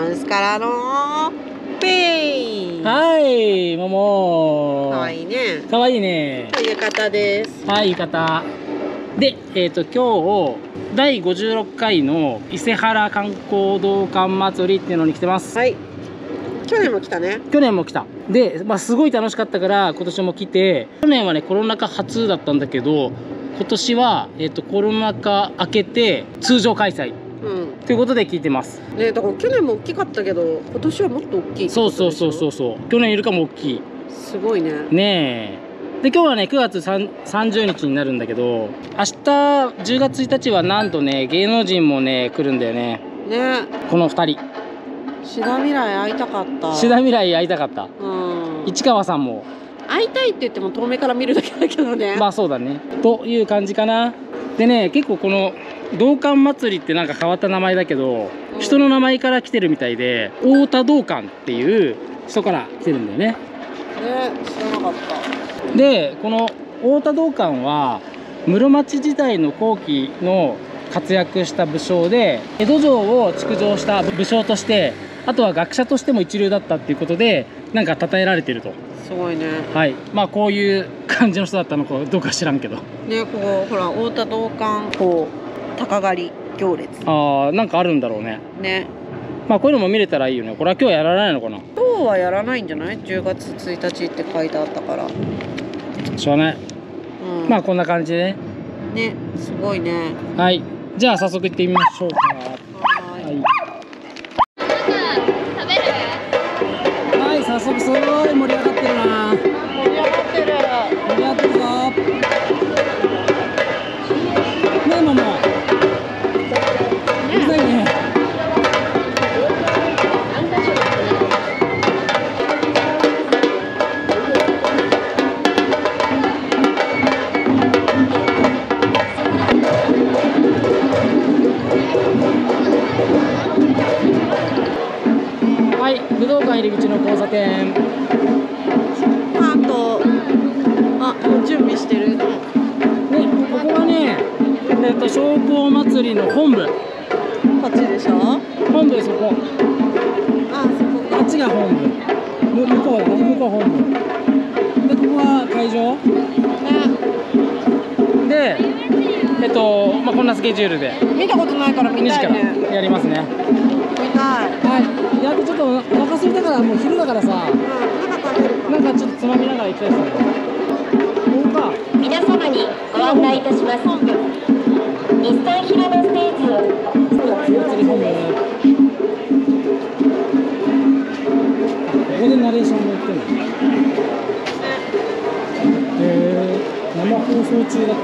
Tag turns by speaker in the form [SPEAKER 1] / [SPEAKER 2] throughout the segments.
[SPEAKER 1] ンスからのペイ。
[SPEAKER 2] はい、もも。
[SPEAKER 1] かわいいね。
[SPEAKER 2] かわいいね。
[SPEAKER 1] 浴衣です。
[SPEAKER 2] はい、浴衣。で、今日第56回の伊勢原観光道館祭りっていうのに来てます。
[SPEAKER 1] はい。去年も来たね。
[SPEAKER 2] 去年も来た。で、すごい楽しかったから今年も来て、去年はねコロナ禍初だったんだけど、今年はコロナ禍明けて通常開催。ということで聞いてます。
[SPEAKER 1] ね、だから去年も大きかったけど、今年はもっと大きい。
[SPEAKER 2] そう。去年よりかも大きい。
[SPEAKER 1] すごいね。
[SPEAKER 2] ねえ。で今日はね9月30日になるんだけど、明日10月1日はなんとね芸能人もね来るんだよね。
[SPEAKER 1] ね。
[SPEAKER 2] この2人。
[SPEAKER 1] 志田未来会いたかった。
[SPEAKER 2] 志田未来会いたかった。市川さんも。
[SPEAKER 1] 会いたいって言っても遠目から見るだけだけどね。
[SPEAKER 2] まあそうだね。という感じかな。でね、結構この道館祭りってなんか変わった名前だけど、人の名前から来てるみたいで、太田道館っていう人から来てるんだよね。
[SPEAKER 1] ね、知らなかった。
[SPEAKER 2] で、この太田道館は室町時代の後期の活躍した武将で、江戸城を築城した武将として、あとは学者としても一流だったっていうことで、なんか称えられてると。
[SPEAKER 1] すごいね。
[SPEAKER 2] はい。まあこういう感じの人だったのかどうか知らんけど。
[SPEAKER 1] ね、ここほら太田道館こう鷹狩り行列。
[SPEAKER 2] ああ、なんかあるんだろうね。
[SPEAKER 1] ね。
[SPEAKER 2] まあこういうのも見れたらいいよね。これは今日やらないのかな。
[SPEAKER 1] 今日はやらないんじゃない？10月1日って書いてあったから。
[SPEAKER 2] しょうがない。まあこんな感じで
[SPEAKER 1] ね。ね、すごいね。
[SPEAKER 2] はい。じゃあ早速行ってみましょうか。はい。はい、早速すごい盛り上がってるな。
[SPEAKER 1] 盛り上がってる。
[SPEAKER 2] 盛り上がってるぞ。ねえ、もも。うるさいね。はい、武道館入り口の交差点。
[SPEAKER 1] もう準備してる。
[SPEAKER 2] ね、ここはね、商工祭りの本部。
[SPEAKER 1] こっちでしょ？
[SPEAKER 2] 本部そこ。
[SPEAKER 1] あ、そこか。
[SPEAKER 2] あっちが本部。向こうだね、向こう本部。で、ここは会場。で、まあこんなスケジュールで。
[SPEAKER 1] 見たことないから見たいね。
[SPEAKER 2] 2時からやりますね。
[SPEAKER 1] 見たい。
[SPEAKER 2] はい。やっとちょっとお腹空いたからもう昼だからさ。なんかちょっとつまみながら行きたいですね。
[SPEAKER 3] 皆様にご案内いたします。日産広場ステージを
[SPEAKER 2] ここでナレーションも言ってるの。生放送中だって。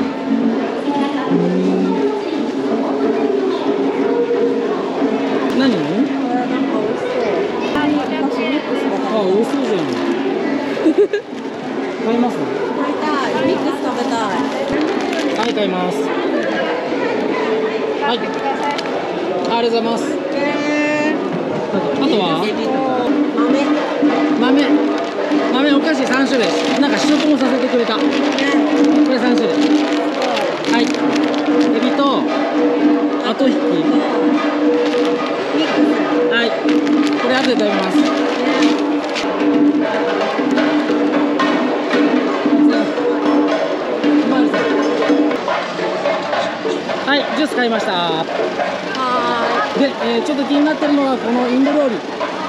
[SPEAKER 2] 何？
[SPEAKER 1] なんか美味しそう。
[SPEAKER 2] あ、美味しそうじゃん。買いますね。
[SPEAKER 1] 買いたい。ミックス食べたい。
[SPEAKER 2] はい、買います。はい。ありがとうございます。あとは豆お菓子3種類。なんか試食もさせてくれた。これ3種類。はい。エビと後引き。はい。これ後で食べます。はい、ジュース買いました。で、ちょっと気になってるのはこのインド料理。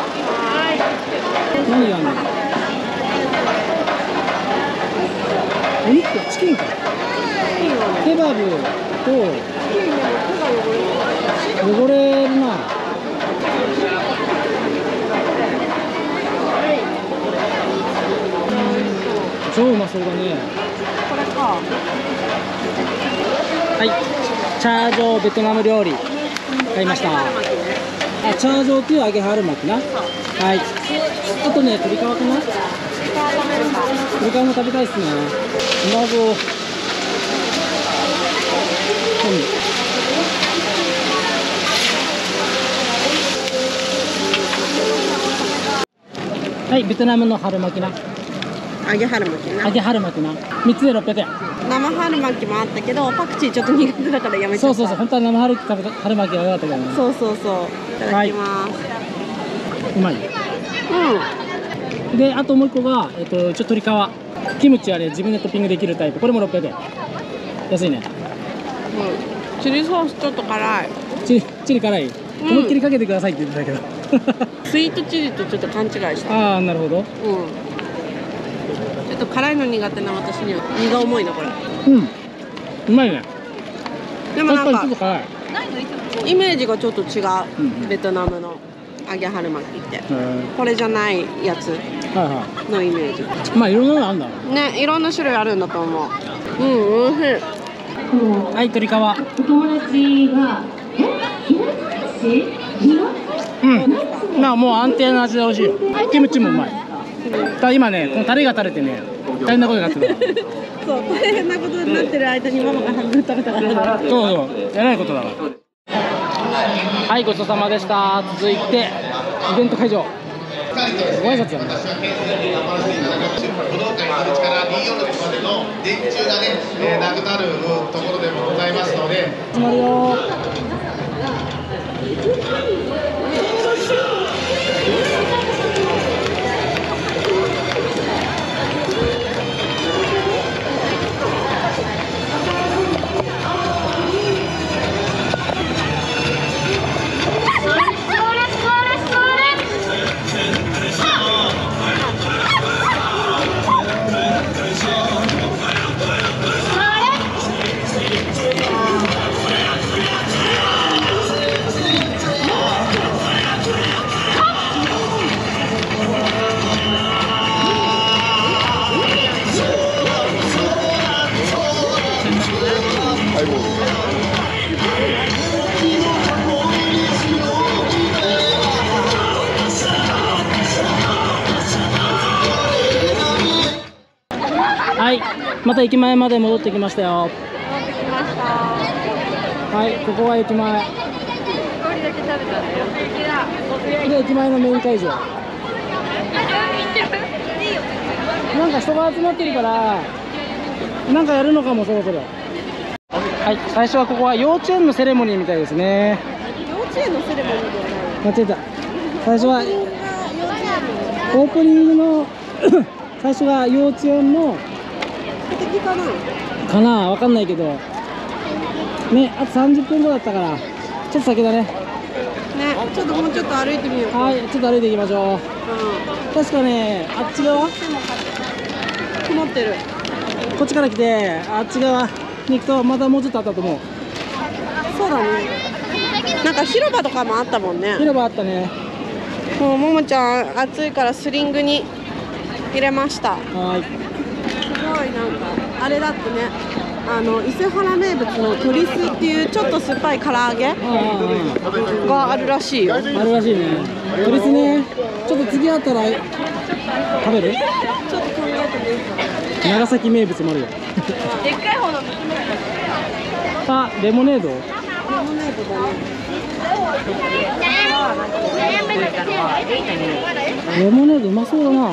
[SPEAKER 2] 何があるの？お肉とチキンか。ケバブと汚れるな。超うまそうだね。
[SPEAKER 1] これか。
[SPEAKER 2] はい、チャージョーベトナム料理買いました。あ、チャージョーっていう揚げ春巻きな。はい。あとね、鶏皮かな。鶏皮も食べたいっすね。卵。はい、ベトナムの春巻きな。
[SPEAKER 1] 揚げ春巻きな。
[SPEAKER 2] 揚げ春巻きな。3つで600円。
[SPEAKER 1] 生春巻きもあったけど、パクチーちょっと苦手だからやめちゃった。
[SPEAKER 2] そうそうそう、本当は生春巻きが良かったけどね。
[SPEAKER 1] そうそうそう。いただきます。
[SPEAKER 2] うまい。で、あともう1個が、一応鶏皮。キムチはね、自分でトッピングできるタイプ。これも600円。安いね。
[SPEAKER 1] チリソースちょっと辛い。
[SPEAKER 2] チリ辛い。思いっきりかけてくださいって言ってたけど。
[SPEAKER 1] スイートチリとちょっと勘違いした。
[SPEAKER 2] ああ、なるほど。
[SPEAKER 1] ちょっと辛いの苦手な私には荷が重いなこれ。
[SPEAKER 2] うまいね。
[SPEAKER 1] でもなんか
[SPEAKER 2] ちょっと辛い。
[SPEAKER 1] イメージがちょっと違う。ベトナムの揚げ春巻きって。これじゃないやつのイメージ。
[SPEAKER 2] まあいろんなのあるんだろう
[SPEAKER 1] ね。いろんな種類あるんだと思う。美味しい。
[SPEAKER 2] はい、鶏皮。
[SPEAKER 3] お友達が
[SPEAKER 2] まあもう安定の味で美味しいよ。キムチもうまい。ただ今ね、このタレが垂れてね、大変なことになってる。
[SPEAKER 1] そう、大変なことになってる間にママが半分食べたから。
[SPEAKER 2] そうそう、えらいことだから。はい、ごちそうさまでした。続いてイベント会場。ご挨拶だね。
[SPEAKER 4] 武道館入り口から246までの電柱がね、なくなるところでもございますので。
[SPEAKER 2] 始まるよ。はい、また駅前まで戻ってきましたよ。はい、ここは駅前。で、駅前のメイン会場。なんか人が集まってるから、なんかやるのかもそろそろ。はい、最初はここは幼稚園のセレモニーみたいですね。
[SPEAKER 1] 幼稚園のセレモニーではない。
[SPEAKER 2] 間違えた。最初はオープニングの最初が幼稚園の
[SPEAKER 1] 敵かな。
[SPEAKER 2] かな、わかんないけどね、あと30分後だったからちょっと先だね。
[SPEAKER 1] ね、ちょっともうちょっと歩いてみようか。
[SPEAKER 2] はい、ちょっと歩いていきましょう。確かね、あっち側
[SPEAKER 1] 曇ってる。
[SPEAKER 2] こっちから来てあっち側に行くとまたもうちょっとあったと思う。
[SPEAKER 1] そうだね。なんか広場とかもあったもんね。
[SPEAKER 2] 広場あったね。
[SPEAKER 1] もうももちゃん暑いからスリングに入れました。
[SPEAKER 2] はい。
[SPEAKER 1] すごいなんかあれだってね、伊勢原名物の鶏スっていうちょっと酸っぱい唐揚げがあるらしいよ。
[SPEAKER 2] あるらしいね。鶏スね。ちょっと次あったら食べる？
[SPEAKER 1] ちょっと考えてもいいか。
[SPEAKER 2] 長崎名物もあるよ。
[SPEAKER 1] でっかい方の
[SPEAKER 2] あ、レモネード？
[SPEAKER 1] レモネードだね。
[SPEAKER 2] レモネードうまそうだな。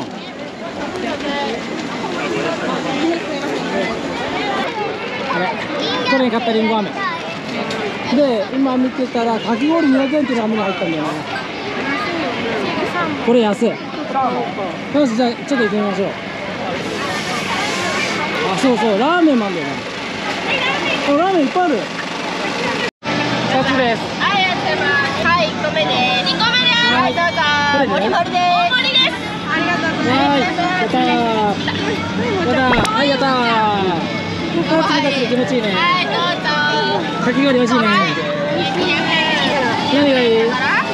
[SPEAKER 2] あれ、去年買ったりんご飴で、今見てたらかき氷200円っていうのが目に入ったんだよね。これ安い。よし、じゃあちょっと行ってみましょう。あ、そうそう、ラーメンもあるんだよね。あ、ラーメンいっぱいある。2つです。
[SPEAKER 3] はい、ありがとうございます。はい、1個目です。2個目です。はい、どうぞ。
[SPEAKER 2] どれね
[SPEAKER 3] 盛り盛りです。大盛りです。ありがとうございます。
[SPEAKER 2] はい、やったー。やったー。はい、やったー。こう冷たくて気持ちいいね。
[SPEAKER 3] はい、どうぞ。
[SPEAKER 2] かき氷美味しいね。何がいい？
[SPEAKER 3] 800円。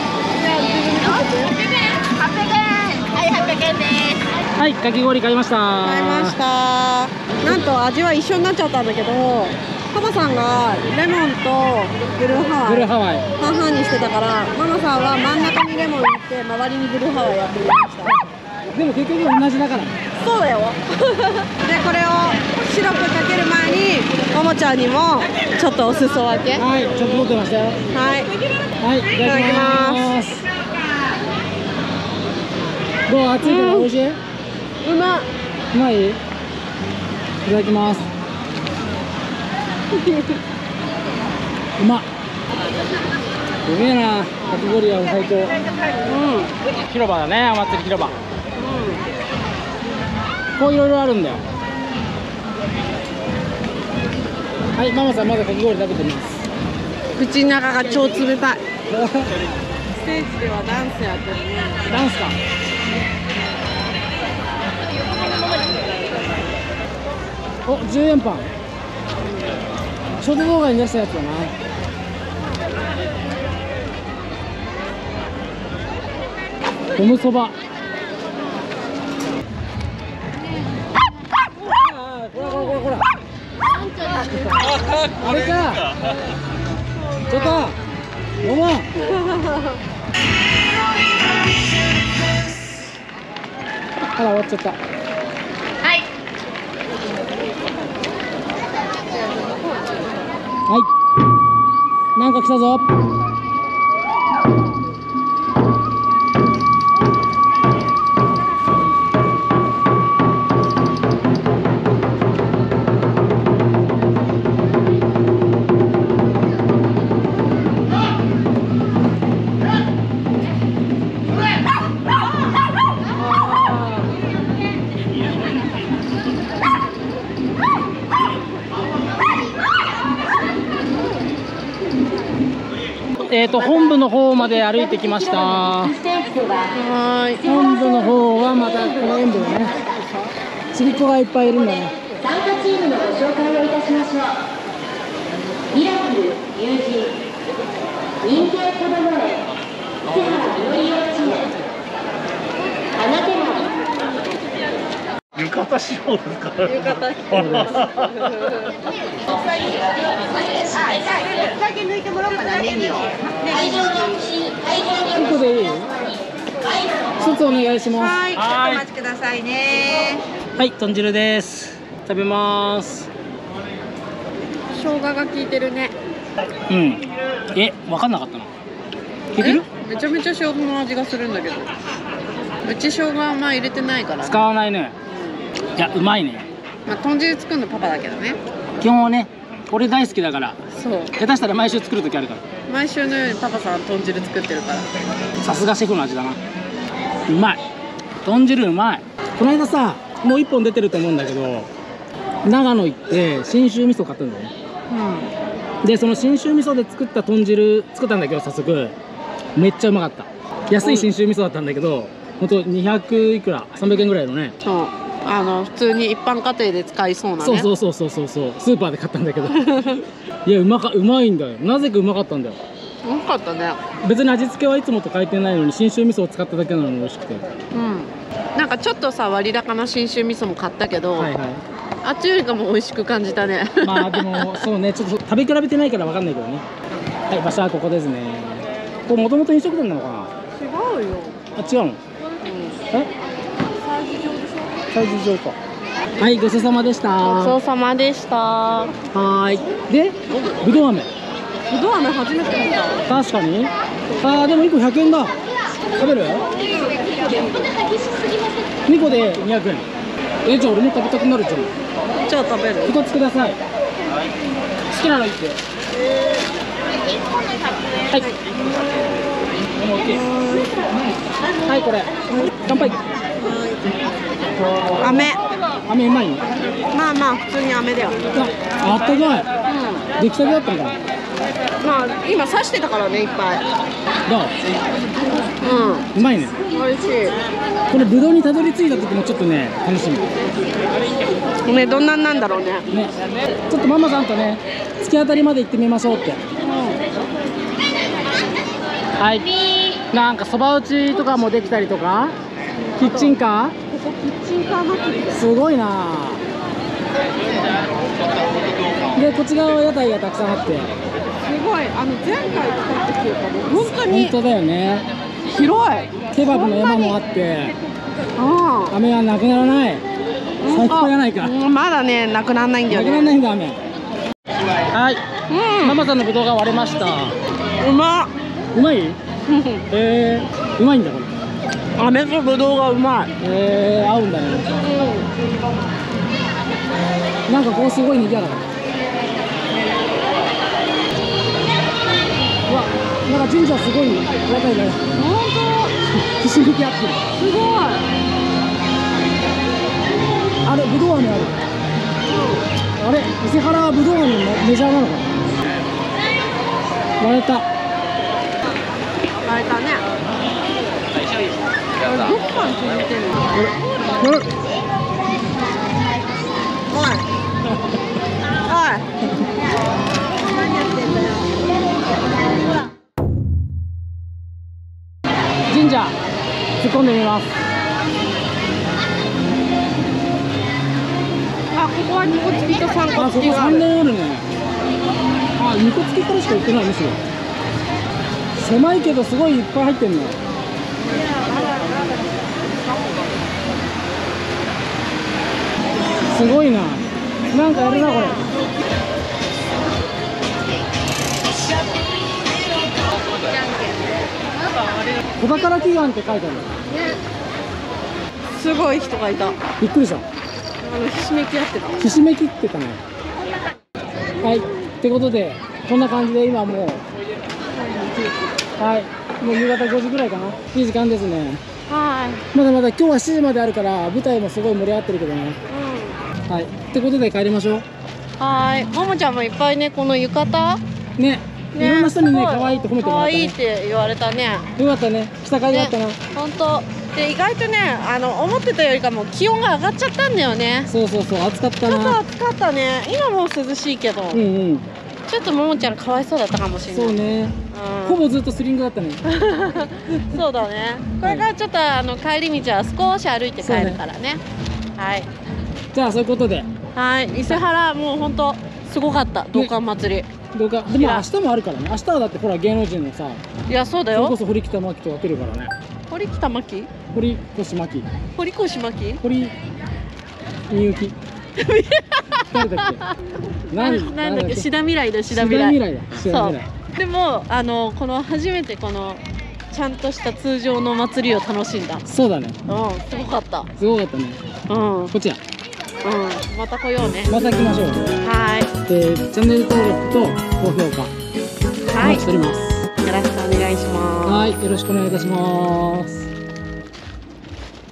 [SPEAKER 3] はい、800円です。
[SPEAKER 2] はい、かき氷買いました。
[SPEAKER 1] 買いました。なんと味は一緒になっちゃったんだけど、パパさんがレモンとブルーハワイ
[SPEAKER 2] ハワイ
[SPEAKER 1] 半々にしてたから、ママさんは真ん中にレモン入れて周りにブルーハワイやってみました。
[SPEAKER 2] でも結局同じだから。
[SPEAKER 1] そうだよ。で、これをシロップかける前にももちゃんにもちょっとお裾分け。
[SPEAKER 2] はい、ちょっと持ってましたよ。
[SPEAKER 1] はい、
[SPEAKER 2] はい、いただきます。どう？熱いけど美味しい？
[SPEAKER 1] うまっ。
[SPEAKER 2] うまい？いただきます。うまっ。うめえな。かき氷は最高。広場だね、お祭り広場。こういろいろあるんだよ。はい、ママさんまだかき氷食べてます。
[SPEAKER 1] 口の中が超冷たい。ステージではダンスやってるね。
[SPEAKER 2] ダンスか。お、10円パン。ショート動画に出したやつだな。ゴムそば。ほら。あれか。ちょっと。ごめん。あら、終わっちゃった。はい。なんか来たぞ。本部の方まで歩いてきました。本部の方はまたこの演舞だね。ちびっ子がいっぱいいるんだね。
[SPEAKER 3] 参加チームのご紹介をいたしましょう。ミラクル友人、人間こども園、伊勢原みのり幼稚園、花手まり。
[SPEAKER 5] 浴衣仕様ですか？
[SPEAKER 1] 浴衣着てる。だけ抜いてもらおうかな、ネギを。
[SPEAKER 2] 1個でいい？1つお願いします。
[SPEAKER 1] はい、ちょっとお待ちくださいね。
[SPEAKER 2] はい、豚汁です。食べます。
[SPEAKER 1] 生姜が効いてるね。
[SPEAKER 2] うん。分かんなかったな。効いてる？
[SPEAKER 1] めちゃめちゃ生姜の味がするんだけど。うち生姜あんま入れてないから、ね。
[SPEAKER 2] 使わないね。いや、うまいね。
[SPEAKER 1] まあ、豚汁作るのパパだけどね。
[SPEAKER 2] 基本はね、俺大好きだから。
[SPEAKER 1] そう。
[SPEAKER 2] 下手したら毎週作る時あるから。
[SPEAKER 1] 毎週のようにパパさん豚汁作ってるから。
[SPEAKER 2] さすがシェフの味だな。うまい。豚汁うまい。この間さ、もう1本出てると思うんだけど、長野行って信州味噌買ったんだよね。で、その信州味噌で作った豚汁作ったんだけど、早速めっちゃうまかった。安い信州味噌だったんだけど、ほんと200いくら300円ぐらいのね。
[SPEAKER 1] そう。普通に一般家庭で使いそうなね。
[SPEAKER 2] そうスーパーで買ったんだけどいや、うまいんだよ。なぜかうまかったんだよ。
[SPEAKER 1] うまかったね。
[SPEAKER 2] 別に味付けはいつもと変えてないのに信州味噌を使っただけなのに美味しくて。
[SPEAKER 1] なんかちょっとさ、割高な信州味噌も買ったけど、
[SPEAKER 2] はいはい。
[SPEAKER 1] あっちよりかも美味しく感じたね。
[SPEAKER 2] まあでもそうね、ちょっと食べ比べてないから分かんないけどね。はい、場所はここですね。これもともと飲食店なのかな？
[SPEAKER 1] 違うよ。
[SPEAKER 2] あ、違うの？催事場か。はい、ごちそうさまでした。
[SPEAKER 1] ごちそうさまでした。
[SPEAKER 2] はーい。で、ぶどう飴。
[SPEAKER 1] ぶどう飴初めて見た。
[SPEAKER 2] 確かに。でも1個100円だ。食べる？2個で200円。じゃあ俺も食べたくなるじゃん。
[SPEAKER 1] じゃあ食べる
[SPEAKER 2] 2つください。好きなの言って。はい。もう OK。はい、これ。乾杯。
[SPEAKER 1] 飴
[SPEAKER 2] 飴うまいの？
[SPEAKER 1] まあまあ普通に飴だよ。
[SPEAKER 2] あったかい。出来たてだったのかな。
[SPEAKER 1] まあ今刺してたからね、いっぱい。
[SPEAKER 2] どう？うまいね。
[SPEAKER 1] 美味しい。
[SPEAKER 2] これぶどうにたどり着いた時もちょっとね、楽しみ。
[SPEAKER 1] ね、どんなんなんだろうね。
[SPEAKER 2] ね、ちょっとママさんとね、突き当たりまで行ってみましょうって。はい。なんかそば打ちとかもできたりとか、キッチンカー？
[SPEAKER 1] ここキッチンカー祭りだ。
[SPEAKER 2] すごいな。で、こっち側は屋台がたくさんあって。
[SPEAKER 1] すごい。前回来た時よりも本当に
[SPEAKER 2] 本当だよね。
[SPEAKER 1] 広い。
[SPEAKER 2] ケバブの山もあって、飴はなくならない。最高じゃないか。
[SPEAKER 1] まだね、なくならないんだよね。
[SPEAKER 2] なくならないんだ、飴。はい。ママさんのぶどうが割れました。
[SPEAKER 1] うまっ。
[SPEAKER 2] うまい？うまいんだこれ。
[SPEAKER 1] 飴とぶどうがうまい。
[SPEAKER 2] 合うんだね。なんかこうすごい賑やかだ。うわ、なんか神社すごい屋台だね。
[SPEAKER 1] 本
[SPEAKER 2] ひしめき合ってる。
[SPEAKER 1] 当。すごい。
[SPEAKER 2] あれ、ぶどう飴ある。あれ、伊勢原はぶどう飴メジャーなのかな。割れた。
[SPEAKER 1] あれだね。どこから続いてんの？
[SPEAKER 2] これ。
[SPEAKER 1] おい。おい。何やってんだよ。
[SPEAKER 2] 神社突っ込んでみます。
[SPEAKER 1] あ、ここは2個付きと3個
[SPEAKER 2] あ、ここ3
[SPEAKER 1] 付きがある。
[SPEAKER 2] 年あるね。あ、2個付きからしか売ってないむしろ。狭いけどすごいいっぱい入ってんの。すごいな。なんかやるなこれ。小宝祈願って書いてある。
[SPEAKER 1] すごい人がいた。
[SPEAKER 2] びっくりした。
[SPEAKER 1] ひしめき合ってた。
[SPEAKER 2] ひしめきってたね。はい。ってことでこんな感じで今もうはいもう夕方5時ぐらいかな。いい時間ですね。
[SPEAKER 1] はい。
[SPEAKER 2] まだまだ今日は7時まであるから舞台もすごい盛り上がってるけどね。はい。ってことで帰りましょう。
[SPEAKER 1] はい。ももちゃんもいっぱいね、この浴衣。
[SPEAKER 2] ね。いろんな人にね可愛いって褒めてもらった
[SPEAKER 1] 可愛いっ
[SPEAKER 2] ね。
[SPEAKER 1] て言われたね。
[SPEAKER 2] よかったね。来た甲斐があったな。
[SPEAKER 1] 本当。で、意外とね、思ってたよりかも気温が上がっちゃったんだよね。
[SPEAKER 2] そうそうそう暑かった
[SPEAKER 1] ちょっと
[SPEAKER 2] な。
[SPEAKER 1] 暑かったね。今もう涼しいけど、
[SPEAKER 2] うんうん。
[SPEAKER 1] ちょっとももちゃんかわいそうだったかもしれない。
[SPEAKER 2] そうね。
[SPEAKER 1] うん
[SPEAKER 2] ほぼずっとスリングだったね。
[SPEAKER 1] そうだね。これからちょっと帰り道は少し歩いて帰るからね。はい。
[SPEAKER 2] じゃあそういうことで
[SPEAKER 1] はい。伊勢原もう本当すごかった。道館祭り。
[SPEAKER 2] どうか。でも明日もあるからね。明日はだってほら芸能人のさ、
[SPEAKER 1] いや、そうだよ。
[SPEAKER 2] それこそ堀北真希とか来るからね。
[SPEAKER 1] 堀北真希？
[SPEAKER 2] 堀越真希、
[SPEAKER 1] 堀越真希？
[SPEAKER 2] 堀みゆき。誰だっけ？
[SPEAKER 1] なんだっけ？志田未来だ。志
[SPEAKER 2] 志田
[SPEAKER 1] 田未来。
[SPEAKER 2] 未来だ。志田未来。
[SPEAKER 1] でもこの初めてこのちゃんとした通常の祭りを楽しんだ。
[SPEAKER 2] そうだね。
[SPEAKER 1] すごかった。
[SPEAKER 2] すごかったね。
[SPEAKER 1] こ
[SPEAKER 2] こっちや。
[SPEAKER 1] また来ようね。
[SPEAKER 2] また来ましょう。
[SPEAKER 1] はい
[SPEAKER 2] チャンネル登録と高評価お
[SPEAKER 1] はい。
[SPEAKER 2] 待ちしております。
[SPEAKER 1] よろしくお願いします。
[SPEAKER 2] はい、よろしくお願いいたします。